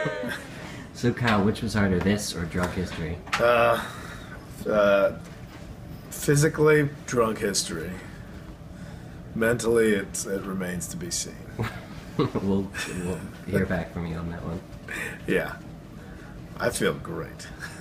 So Kyle, which was harder, this or drunk history? Physically, drunk history. Mentally, it remains to be seen. We'll hear back from you on that one. Yeah. I feel great.